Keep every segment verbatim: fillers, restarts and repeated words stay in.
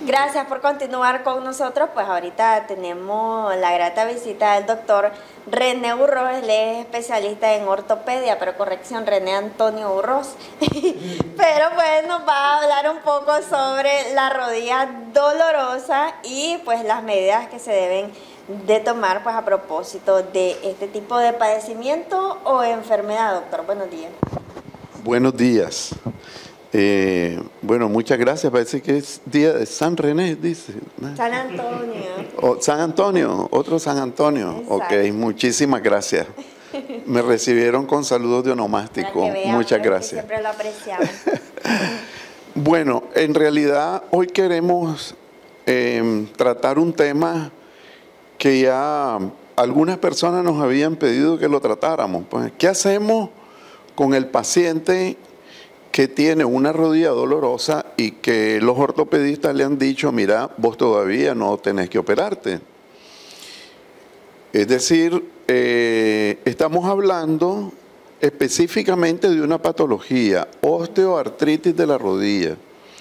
Gracias por continuar con nosotros. Pues ahorita tenemos la grata visita del doctor René Urroz. Él es especialista en ortopedia, pero corrección, René Antonio Urroz. Pero pues nos va a hablar un poco sobre la rodilla dolorosa y pues las medidas que se deben de tomar pues a propósito de este tipo de padecimiento o enfermedad. Doctor, buenos días. Buenos días. Eh, bueno, muchas gracias. Parece que es día de San René, dice. San Antonio. Oh, San Antonio, otro San Antonio. Exacto. Ok, muchísimas gracias. Me recibieron con saludos de onomástico. Vean, muchas gracias. Siempre lo apreciamos. Bueno, en realidad hoy queremos eh, tratar un tema que ya algunas personas nos habían pedido que lo tratáramos. Pues, ¿qué hacemos con el paciente que tiene una rodilla dolorosa y que los ortopedistas le han dicho, mira, vos todavía no tenés que operarte? Es decir, eh, estamos hablando específicamente de una patología, osteoartritis de la rodilla,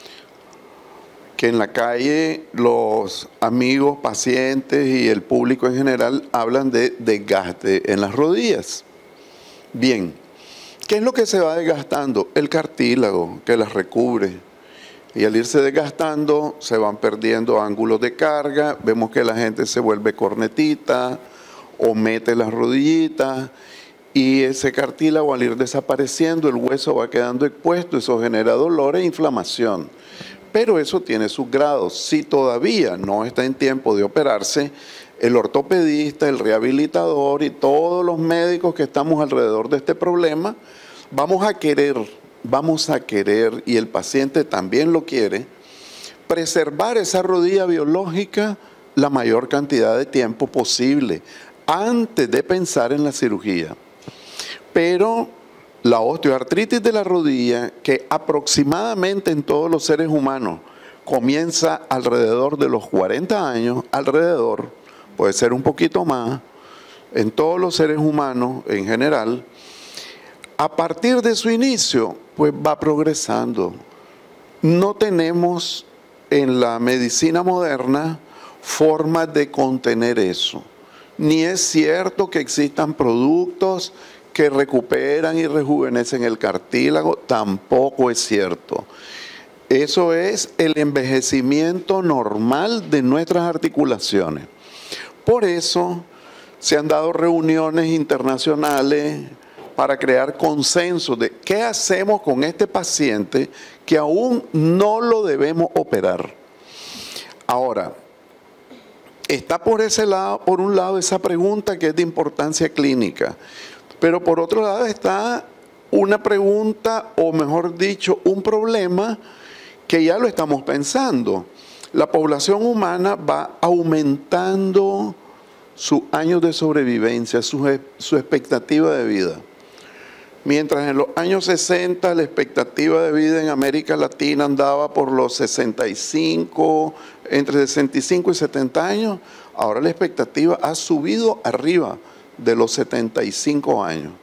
que en la calle los amigos, pacientes y el público en general hablan de desgaste en las rodillas. Bien. ¿Qué es lo que se va desgastando? El cartílago que las recubre. Y al irse desgastando se van perdiendo ángulos de carga. Vemos que la gente se vuelve cornetita o mete las rodillitas. Y ese cartílago al ir desapareciendo, el hueso va quedando expuesto. Eso genera dolor e inflamación. Pero eso tiene sus grados. Si todavía no está en tiempo de operarse, el ortopedista, el rehabilitador y todos los médicos que estamos alrededor de este problema, vamos a querer, vamos a querer, y el paciente también lo quiere, preservar esa rodilla biológica la mayor cantidad de tiempo posible, antes de pensar en la cirugía. Pero la osteoartritis de la rodilla, que aproximadamente en todos los seres humanos comienza alrededor de los cuarenta años, alrededor, puede ser un poquito más, en todos los seres humanos en general, a partir de su inicio, pues va progresando. No tenemos en la medicina moderna formas de contener eso. Ni es cierto que existan productos que recuperan y rejuvenecen el cartílago, tampoco es cierto. Eso es el envejecimiento normal de nuestras articulaciones. Por eso se han dado reuniones internacionales para crear consenso de qué hacemos con este paciente que aún no lo debemos operar. Ahora, está por ese lado, por un lado esa pregunta que es de importancia clínica, pero por otro lado está una pregunta, o mejor dicho, un problema que ya lo estamos pensando. La población humana va aumentando sus años de sobrevivencia, su, su expectativa de vida. Mientras en los años sesenta la expectativa de vida en América Latina andaba por los sesenta y cinco, entre sesenta y cinco y setenta años, ahora la expectativa ha subido arriba de los setenta y cinco años.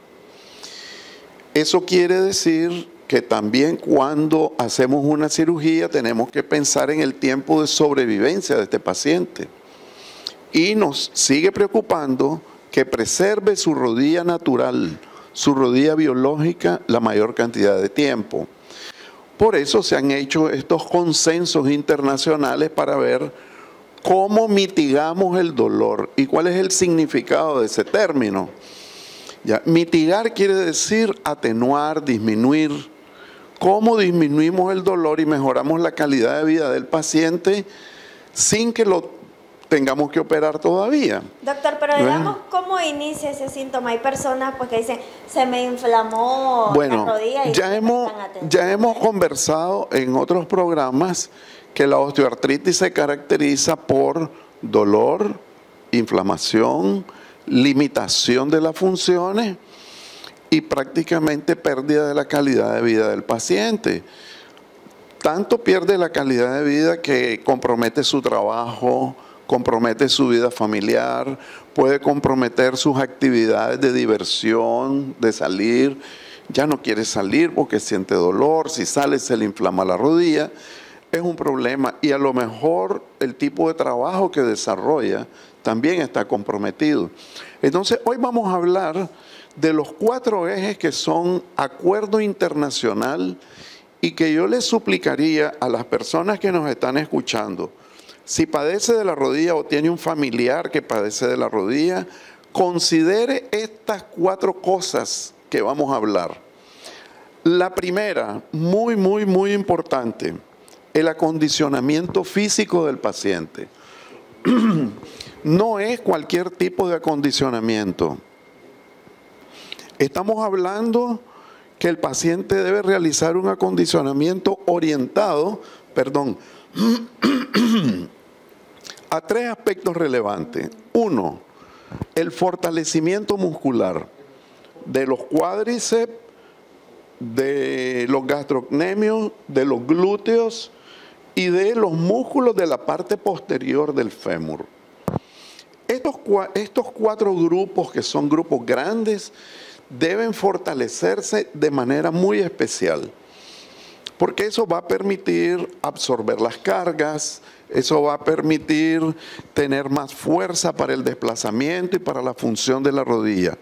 Eso quiere decir que también cuando hacemos una cirugía tenemos que pensar en el tiempo de sobrevivencia de este paciente. Y nos sigue preocupando que preserve su rodilla natural, su rodilla biológica, la mayor cantidad de tiempo. Por eso se han hecho estos consensos internacionales para ver cómo mitigamos el dolor y cuál es el significado de ese término. Ya, mitigar quiere decir atenuar, disminuir. ¿Cómo disminuimos el dolor y mejoramos la calidad de vida del paciente sin que lo tengamos que operar todavía? Doctor, pero digamos, ¿cómo inicia ese síntoma? Hay personas pues, que dicen, se me inflamó bueno, la rodilla y ya hemos, ya hemos conversado en otros programas que la osteoartritis se caracteriza por dolor, inflamación, limitación de las funciones y prácticamente pérdida de la calidad de vida del paciente. Tanto pierde la calidad de vida que compromete su trabajo, compromete su vida familiar, puede comprometer sus actividades de diversión, de salir. Ya no quiere salir porque siente dolor, si sale se le inflama la rodilla. es un problema y a lo mejor el tipo de trabajo que desarrolla también está comprometido. Entonces, hoy vamos a hablar de los cuatro ejes que son acuerdo internacional y que yo les suplicaría a las personas que nos están escuchando, si padece de la rodilla o tiene un familiar que padece de la rodilla, considere estas cuatro cosas que vamos a hablar. La primera, muy, muy, muy importante, el acondicionamiento físico del paciente. No es cualquier tipo de acondicionamiento. Estamos hablando que el paciente debe realizar un acondicionamiento orientado, perdón, a tres aspectos relevantes. Uno, el fortalecimiento muscular de los cuádriceps, de los gastrocnemios, de los glúteos y de los músculos de la parte posterior del fémur. Estos, estos cuatro grupos, que son grupos grandes, deben fortalecerse de manera muy especial, porque eso va a permitir absorber las cargas, eso va a permitir tener más fuerza para el desplazamiento y para la función de la rodilla.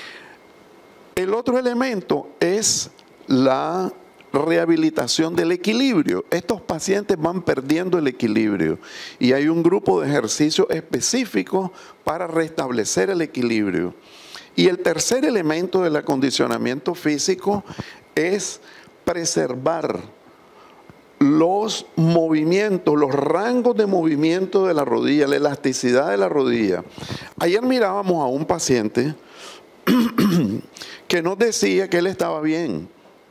El otro elemento es la rehabilitación del equilibrio. Estos pacientes van perdiendo el equilibrio y hay un grupo de ejercicios específicos para restablecer el equilibrio. Y el tercer elemento del acondicionamiento físico es preservar los movimientos, los rangos de movimiento de la rodilla, la elasticidad de la rodilla. Ayer mirábamos a un paciente que nos decía que él estaba bien,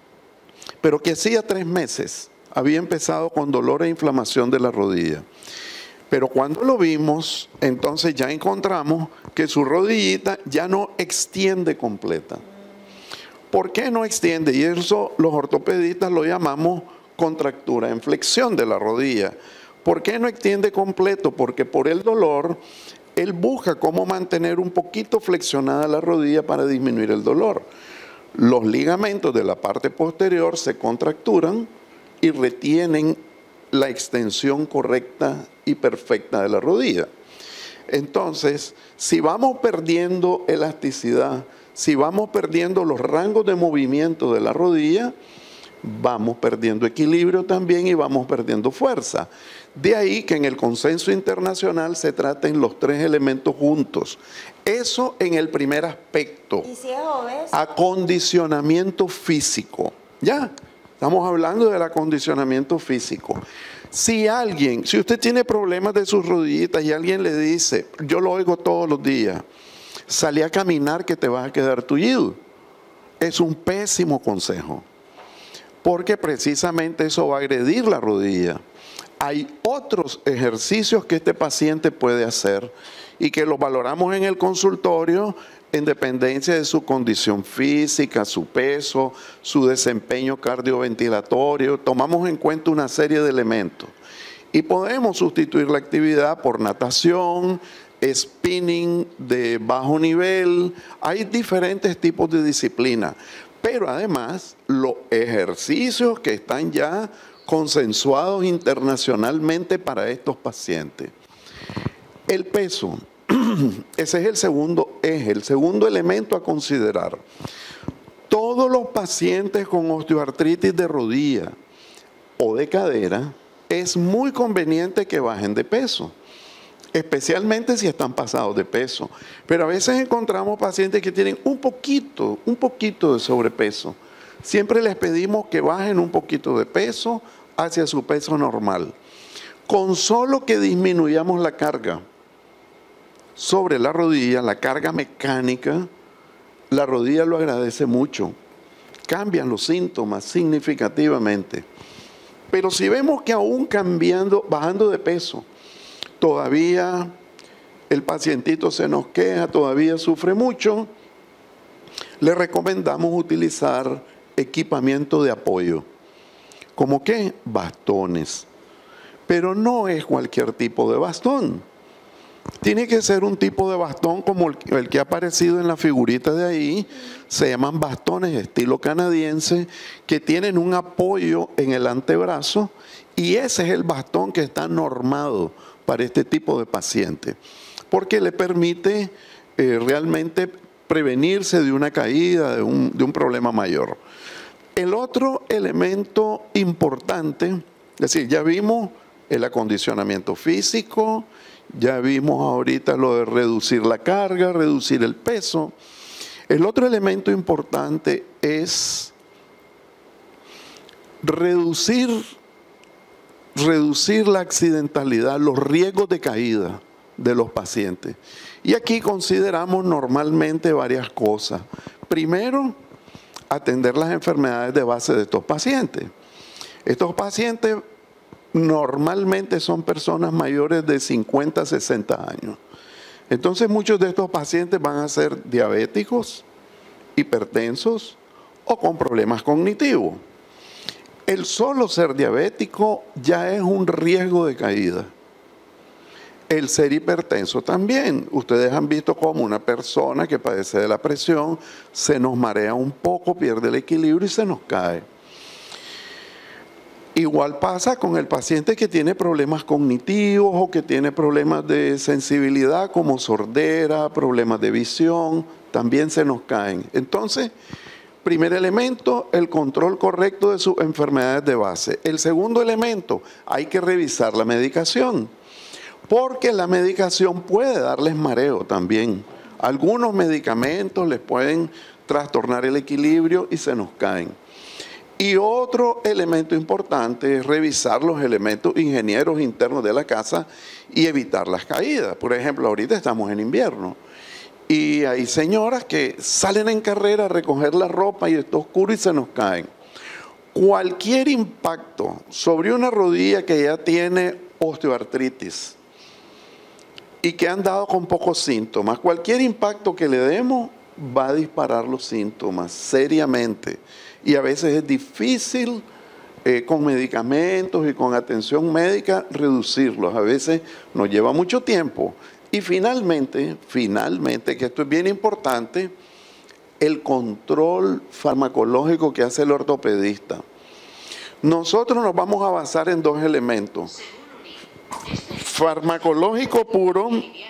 pero que hacía tres meses había empezado con dolor e inflamación de la rodilla. Pero cuando lo vimos, entonces ya encontramos que su rodillita ya no extiende completa. ¿Por qué no extiende? Y eso los ortopedistas lo llamamos contractura en flexión de la rodilla. ¿Por qué no extiende completo? Porque por el dolor, él busca cómo mantener un poquito flexionada la rodilla para disminuir el dolor. Los ligamentos de la parte posterior se contracturan y retienen la extensión correcta y perfecta de la rodilla. Entonces, si vamos perdiendo elasticidad, si vamos perdiendo los rangos de movimiento de la rodilla, vamos perdiendo equilibrio también y vamos perdiendo fuerza. De ahí que en el consenso internacional se traten los tres elementos juntos. Eso en el primer aspecto. ¿Y si es obeso? Acondicionamiento físico. Ya, estamos hablando del acondicionamiento físico. Si alguien, si usted tiene problemas de sus rodillitas y alguien le dice, yo lo oigo todos los días, salí a caminar que te vas a quedar tullido, es un pésimo consejo, porque precisamente eso va a agredir la rodilla. Hay otros ejercicios que este paciente puede hacer y que los valoramos en el consultorio en dependencia de su condición física, su peso, su desempeño cardioventilatorio. Tomamos en cuenta una serie de elementos y podemos sustituir la actividad por natación, spinning de bajo nivel. Hay diferentes tipos de disciplina, pero además los ejercicios que están ya consensuados internacionalmente para estos pacientes. El peso, ese es el segundo eje, el segundo elemento a considerar. Todos los pacientes con osteoartritis de rodilla o de cadera, es muy conveniente que bajen de peso, especialmente si están pasados de peso. Pero a veces encontramos pacientes que tienen un poquito, un poquito de sobrepeso. Siempre les pedimos que bajen un poquito de peso hacia su peso normal. Con solo que disminuyamos la carga sobre la rodilla, la carga mecánica, la rodilla lo agradece mucho. Cambian los síntomas significativamente. Pero si vemos que aún cambiando, bajando de peso, todavía el pacientito se nos queja, todavía sufre mucho, le recomendamos utilizar equipamiento de apoyo. ¿Cómo qué? Bastones. Pero no es cualquier tipo de bastón. Tiene que ser un tipo de bastón como el, el que ha aparecido en la figurita de ahí. Se llaman bastones estilo canadiense que tienen un apoyo en el antebrazo y ese es el bastón que está normado para este tipo de paciente porque le permite eh, realmente prevenirse de una caída, de un, de un problema mayor. El otro elemento importante, es decir, ya vimos el acondicionamiento físico, ya vimos ahorita lo de reducir la carga, reducir el peso. El otro elemento importante es reducir, reducir la accidentalidad, los riesgos de caída de los pacientes. Y aquí consideramos normalmente varias cosas. Primero, atender las enfermedades de base de estos pacientes. Estos pacientes normalmente son personas mayores de cincuenta a sesenta años. Entonces muchos de estos pacientes van a ser diabéticos, hipertensos o con problemas cognitivos. El solo ser diabético ya es un riesgo de caída. El ser hipertenso también. Ustedes han visto cómo una persona que padece de la presión se nos marea un poco, pierde el equilibrio y se nos cae. Igual pasa con el paciente que tiene problemas cognitivos o que tiene problemas de sensibilidad como sordera, problemas de visión, también se nos caen. Entonces, primer elemento, el control correcto de sus enfermedades de base. El segundo elemento, hay que revisar la medicación, porque la medicación puede darles mareo también. Algunos medicamentos les pueden trastornar el equilibrio y se nos caen. Y otro elemento importante es revisar los elementos ingenieros internos de la casa y evitar las caídas. Por ejemplo, ahorita estamos en invierno y hay señoras que salen en carrera a recoger la ropa y está oscuro y se nos caen. Cualquier impacto sobre una rodilla que ya tiene osteoartritis y que han dado con pocos síntomas, cualquier impacto que le demos va a disparar los síntomas seriamente. Y a veces es difícil eh, con medicamentos y con atención médica reducirlos. A veces nos lleva mucho tiempo. Y finalmente, finalmente, que esto es bien importante, el control farmacológico que hace el ortopedista. Nosotros nos vamos a basar en dos elementos. Farmacológico puro,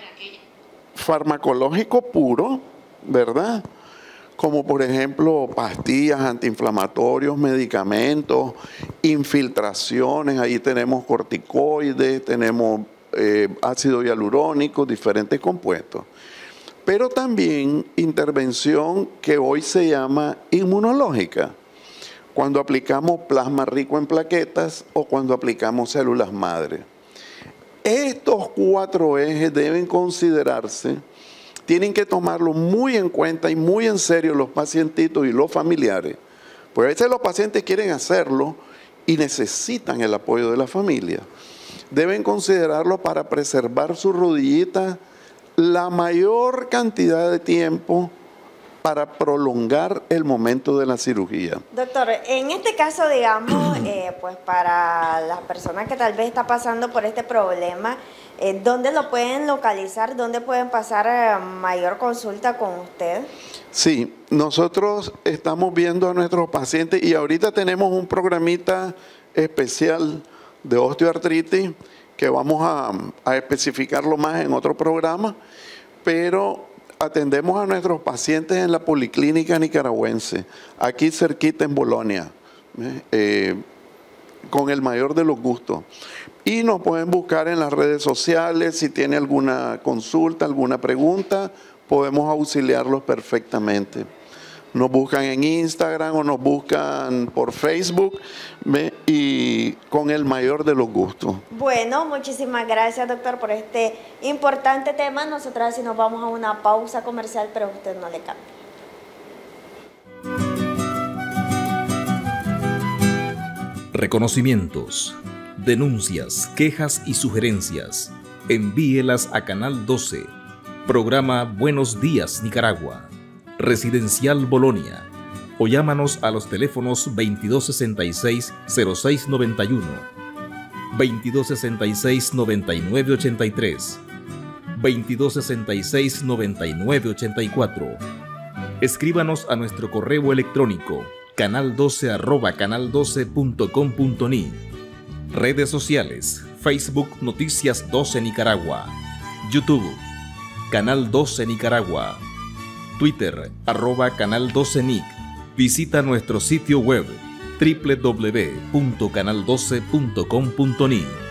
farmacológico puro, ¿verdad? Como por ejemplo pastillas, antiinflamatorios, medicamentos, infiltraciones, ahí tenemos corticoides, tenemos eh, ácido hialurónico, diferentes compuestos. Pero también intervención que hoy se llama inmunológica, cuando aplicamos plasma rico en plaquetas o cuando aplicamos células madre. Estos cuatro ejes deben considerarse. Tienen que tomarlo muy en cuenta y muy en serio los pacientitos y los familiares. Pues a veces los pacientes quieren hacerlo y necesitan el apoyo de la familia. Deben considerarlo para preservar su rodillita la mayor cantidad de tiempo para prolongar el momento de la cirugía. Doctor, en este caso, digamos, eh, pues para las personas que tal vez está pasando por este problema, eh, ¿dónde lo pueden localizar? ¿Dónde pueden pasar eh, mayor consulta con usted? Sí, nosotros estamos viendo a nuestros pacientes y ahorita tenemos un programita especial de osteoartritis que vamos a, a especificarlo más en otro programa, pero atendemos a nuestros pacientes en la Policlínica Nicaragüense, aquí cerquita en Bolonia, eh, eh, con el mayor de los gustos. Y nos pueden buscar en las redes sociales, si tiene alguna consulta, alguna pregunta, podemos auxiliarlos perfectamente. Nos buscan en Instagram o nos buscan por Facebook y con el mayor de los gustos. Bueno, muchísimas gracias, doctor, por este importante tema. Nosotros así nos vamos a una pausa comercial, pero usted no le cambie. Reconocimientos, denuncias, quejas y sugerencias. Envíelas a Canal doce, programa Buenos Días Nicaragua, Residencial Bolonia, o llámanos a los teléfonos veintidós sesenta y seis, cero seis noventa y uno, veintidós sesenta y seis, noventa y nueve ochenta y tres, veintidós sesenta y seis, noventa y nueve ochenta y cuatro. Escríbanos a nuestro correo electrónico canal doce arroba canal doce punto com punto ni. Redes sociales: Facebook Noticias doce Nicaragua, YouTube Canal doce Nicaragua, Twitter arroba Canal doce Nic. Visita nuestro sitio web doble u doble u doble u punto canal doce punto com punto ni.